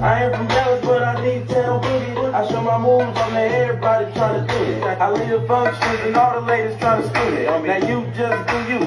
I ain't from Dallas, but I need town boogie. I show my moves on there, everybody tryna do it. I lead the functions and all the ladies tryna split it. Now you just do you.